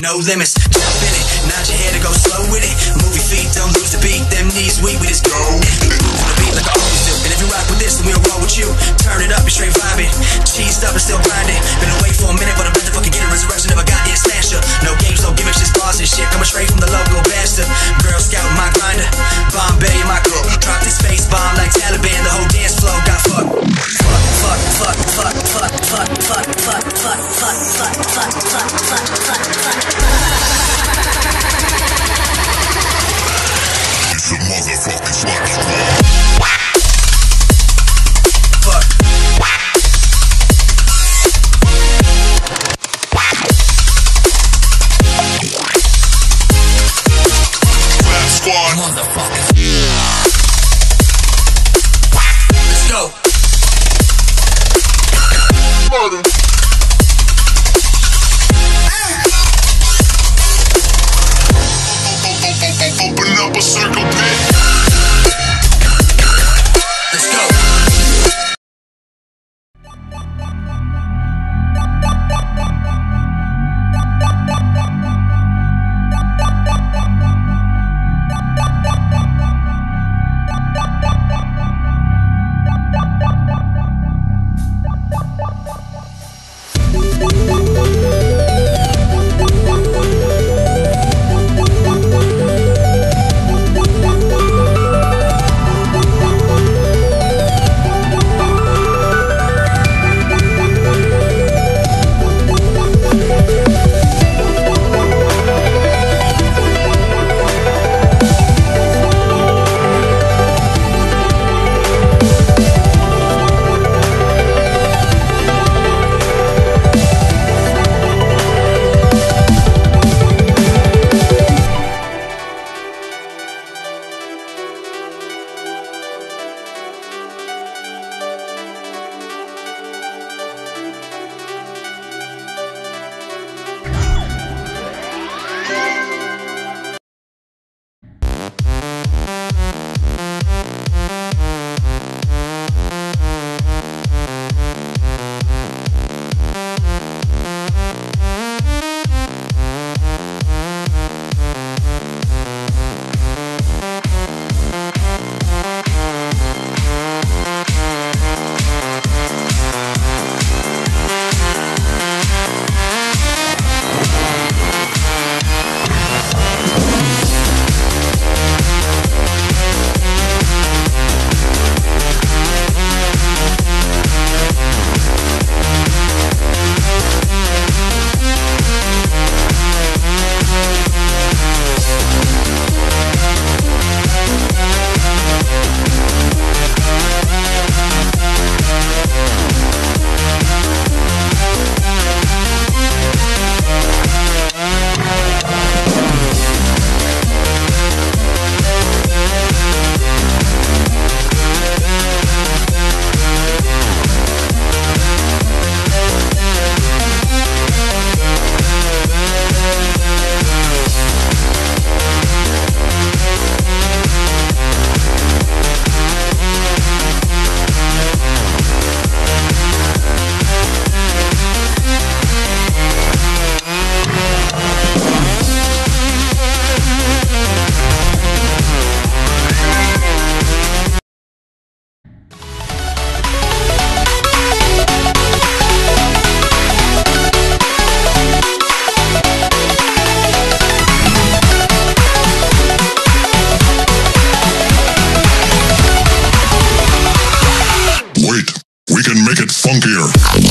no limits. Jump in it, nod your head to go slow with it. Movie feet, don't lose the beat. Them knees weak, we just go. Move the beat like I always do. And if you rock with this, then we'll roll with you. Turn it up and straight vibing. Cheesed up and still grinding. Been away for a minute, but I'm about to fucking get a resurrection of a goddamn slasher. No games, no gimmicks, just bars and shit. Coming straight from the local bastard. Girl Scout, my grinder. Bombay in my crew. Drop this face bomb like Taliban. The whole dance floor got fucked. It's a motherfucking slash squad. Motherfuckers. Let's go. Murder. Open up a circle pit. Let's go. We can make it funkier.